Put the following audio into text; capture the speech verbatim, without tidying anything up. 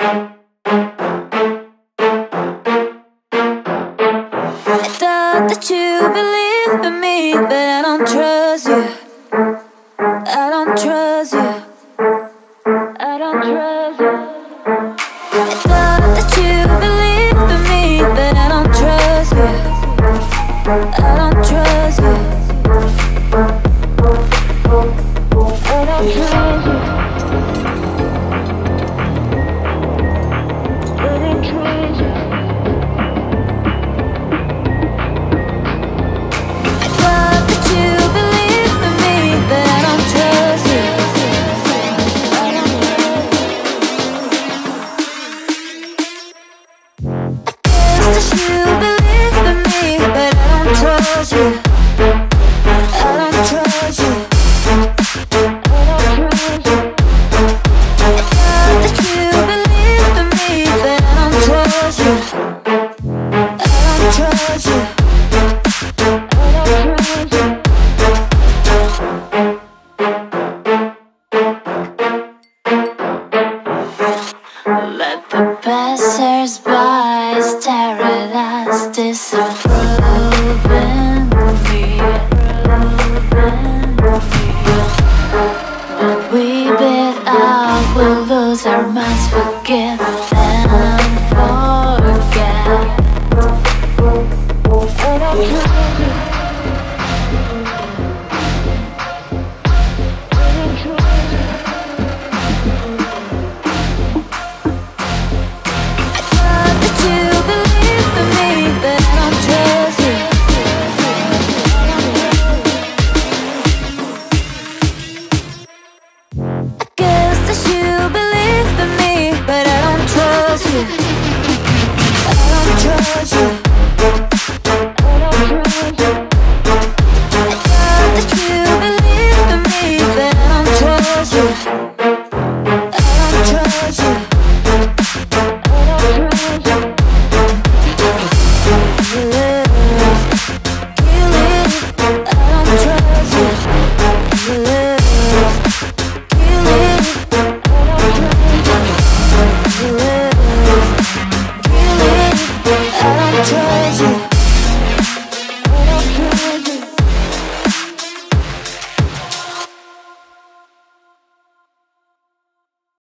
Thought that you believe in me, but I don't trust you. I don't trust you. I don't trust you. I thought that you believe in me, but I don't trust you. I don't trust you. I don't trust you. I don't trust you. Let the passers-by stare at us, disapproving me. When we bid out, we'll lose our minds, forget that.